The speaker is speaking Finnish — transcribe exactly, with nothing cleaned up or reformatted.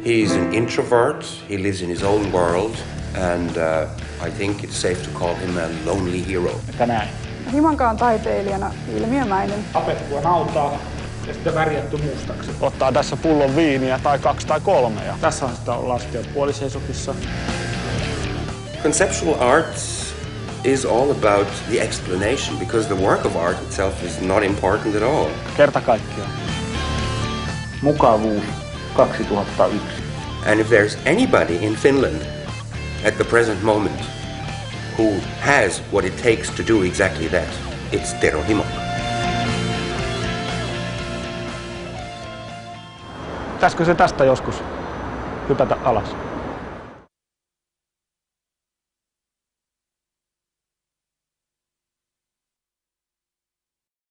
He's an introvert, he lives in his own world, and uh, I think it's safe to call him a lonely hero. Että näin. Himankaan taiteilijana ilmiömäinen. Tapettua nautaa ja sitten värjätty mustaksi. Ottaa tässä pullon viiniä tai kaksi tai kolme. Ja tässä on sitä lastia puoliseisokissa. Conceptual art is all about the explanation, because the work of art itself is not important at all. Kerta kaikkiaan. Mukavuus kaksituhattayksi. And if there's anybody in Finland at the present moment who has what it takes to do exactly that, it's Tero Himakka. Pitäisikö se tästä joskus hypätä alas?